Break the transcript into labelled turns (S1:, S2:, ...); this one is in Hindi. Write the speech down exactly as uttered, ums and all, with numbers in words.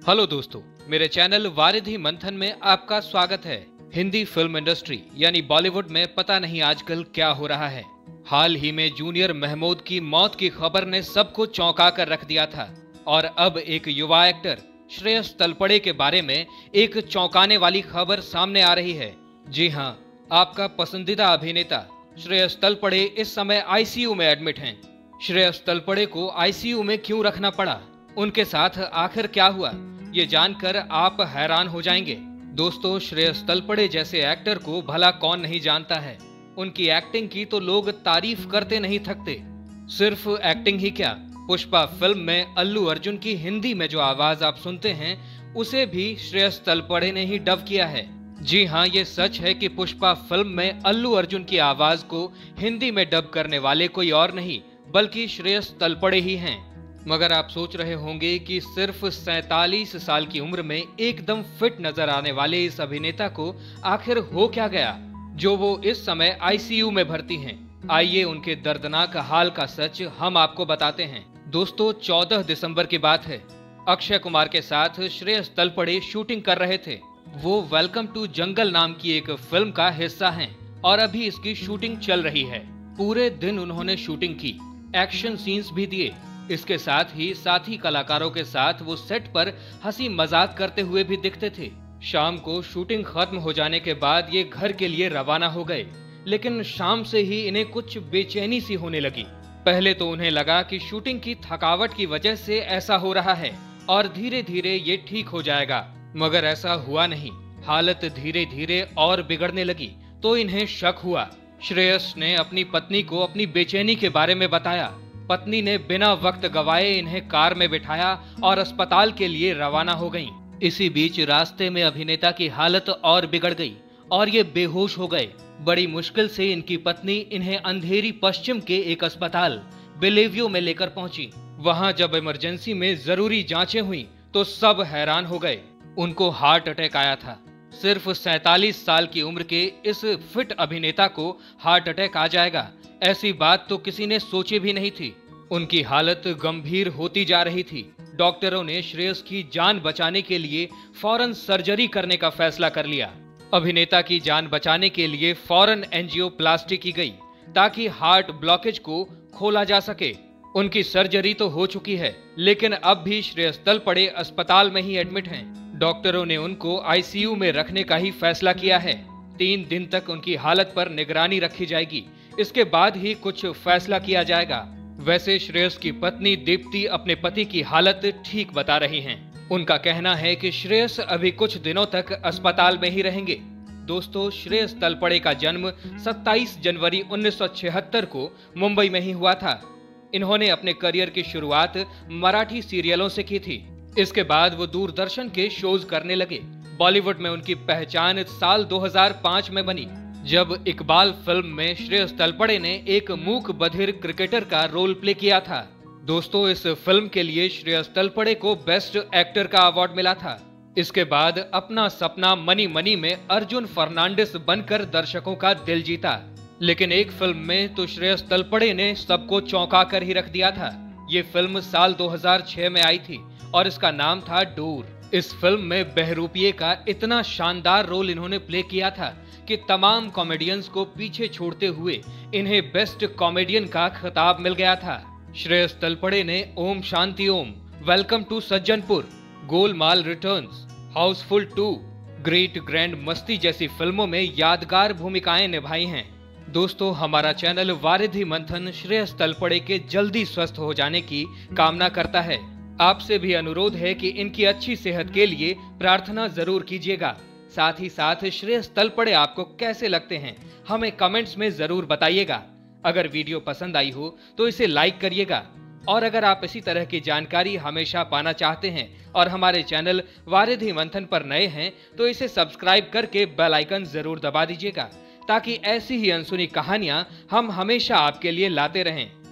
S1: हेलो दोस्तों, मेरे चैनल वारिधि मंथन में आपका स्वागत है। हिंदी फिल्म इंडस्ट्री यानी बॉलीवुड में पता नहीं आजकल क्या हो रहा है। हाल ही में जूनियर महमूद की मौत की खबर ने सबको चौंका कर रख दिया था और अब एक युवा एक्टर श्रेयस तलपड़े के बारे में एक चौंकाने वाली खबर सामने आ रही है। जी हाँ, आपका पसंदीदा अभिनेता श्रेयस तलपड़े इस समय आईसीयू में एडमिट हैं। श्रेयस तलपड़े को आईसीयू में क्यों रखना पड़ा, उनके साथ आखिर क्या हुआ, ये जानकर आप हैरान हो जाएंगे। दोस्तों, श्रेयस तलपड़े जैसे एक्टर को भला कौन नहीं जानता है। उनकी एक्टिंग की तो लोग तारीफ करते नहीं थकते। सिर्फ एक्टिंग ही क्या, पुष्पा फिल्म में अल्लू अर्जुन की हिंदी में जो आवाज आप सुनते हैं उसे भी श्रेयस तलपड़े ने ही डब किया है। जी हाँ, ये सच है कि पुष्पा फिल्म में अल्लू अर्जुन की आवाज को हिंदी में डब करने वाले कोई और नहीं बल्कि श्रेयस तलपड़े ही हैं। मगर आप सोच रहे होंगे कि सिर्फ सैतालीस साल की उम्र में एकदम फिट नजर आने वाले इस अभिनेता को आखिर हो क्या गया जो वो इस समय आईसीयू में भर्ती हैं। आइए उनके दर्दनाक हाल का सच हम आपको बताते हैं। दोस्तों, चौदह दिसंबर की बात है। अक्षय कुमार के साथ श्रेयस तलपड़े शूटिंग कर रहे थे। वो वेलकम टू जंगल नाम की एक फिल्म का हिस्सा हैं और अभी इसकी शूटिंग चल रही है। पूरे दिन उन्होंने शूटिंग की, एक्शन सीन्स भी दिए। इसके साथ ही साथी कलाकारों के साथ वो सेट पर हंसी मजाक करते हुए भी दिखते थे। शाम को शूटिंग खत्म हो जाने के बाद ये घर के लिए रवाना हो गए, लेकिन शाम से ही इन्हें कुछ बेचैनी सी होने लगी। पहले तो उन्हें लगा कि शूटिंग की थकावट की वजह से ऐसा हो रहा है और धीरे धीरे ये ठीक हो जाएगा, मगर ऐसा हुआ नहीं। हालत धीरे धीरे और बिगड़ने लगी तो इन्हें शक हुआ। श्रेयस ने अपनी पत्नी को अपनी बेचैनी के बारे में बताया। पत्नी ने बिना वक्त गवाए इन्हें कार में बिठाया और अस्पताल के लिए रवाना हो गईं। इसी बीच रास्ते में अभिनेता की हालत और बिगड़ गई और ये बेहोश हो गए। बड़ी मुश्किल से इनकी पत्नी इन्हें अंधेरी पश्चिम के एक अस्पताल बेलेवियो में लेकर पहुंची। वहां जब इमरजेंसी में जरूरी जांचें हुई तो सब हैरान हो गए। उनको हार्ट अटैक आया था। सिर्फ सैतालीस साल की उम्र के इस फिट अभिनेता को हार्ट अटैक आ जाएगा, ऐसी बात तो किसी ने सोची भी नहीं थी। उनकी हालत गंभीर होती जा रही थी। डॉक्टरों ने श्रेयस की जान बचाने के लिए फौरन सर्जरी करने का फैसला कर लिया। अभिनेता की जान बचाने के लिए फौरन एंजियोप्लास्टी की गई ताकि हार्ट ब्लॉकेज को खोला जा सके। उनकी सर्जरी तो हो चुकी है, लेकिन अब भी श्रेयस तलपड़े अस्पताल में ही एडमिट हैं। डॉक्टरों ने उनको आईसीयू में रखने का ही फैसला किया है। तीन दिन तक उनकी हालत पर निगरानी रखी जाएगी, इसके बाद ही कुछ फैसला किया जाएगा। वैसे श्रेयस की पत्नी दीप्ति अपने पति की हालत ठीक बता रही हैं। उनका कहना है कि श्रेयस अभी कुछ दिनों तक अस्पताल में ही रहेंगे। दोस्तों, श्रेयस तलपड़े का जन्म सत्ताईस जनवरी उन्नीस सौ छिहत्तर को मुंबई में ही हुआ था। इन्होंने अपने करियर की शुरुआत मराठी सीरियलों से की थी। इसके बाद वो दूरदर्शन के शोज करने लगे। बॉलीवुड में उनकी पहचान साल दो हज़ार पाँच में बनी, जब इकबाल फिल्म में श्रेयस तलपड़े ने एक मूक बधिर क्रिकेटर का रोल प्ले किया था। दोस्तों, इस फिल्म के लिए श्रेयस तलपड़े को बेस्ट एक्टर का अवार्ड मिला था। इसके बाद अपना सपना मनी मनी में अर्जुन फर्नांडिस बनकर दर्शकों का दिल जीता, लेकिन एक फिल्म में तो श्रेयस तलपड़े ने सबको चौंका कर ही रख दिया था। ये फिल्म साल दो हज़ार छह में आई थी और इसका नाम था डूर। इस फिल्म में बहरूपिये का इतना शानदार रोल इन्होंने प्ले किया था कि तमाम कॉमेडियंस को पीछे छोड़ते हुए इन्हें बेस्ट कॉमेडियन का खिताब मिल गया था। श्रेयस तलपड़े ने Om Shanti Om, welcome to Sajjanpur, Golmaal returns, housefull two, great grand Masti जैसी फिल्मों में यादगार भूमिकाएं निभाई हैं। दोस्तों, हमारा चैनल वारिधि मंथन श्रेयस तलपड़े के जल्दी स्वस्थ हो जाने की कामना करता है। आपसे भी अनुरोध है कि इनकी अच्छी सेहत के लिए प्रार्थना जरूर कीजिएगा। साथ ही साथ श्रेयस तलपड़े आपको कैसे लगते हैं हमें कमेंट्स में जरूर बताइएगा। अगर वीडियो पसंद आई हो तो इसे लाइक करिएगा और अगर आप इसी तरह की जानकारी हमेशा पाना चाहते हैं और हमारे चैनल वारिधि मंथन पर नए हैं तो इसे सब्सक्राइब करके बेल आइकन जरूर दबा दीजिएगा ताकि ऐसी ही अनसुनी कहानियां हम हमेशा आपके लिए लाते रहें।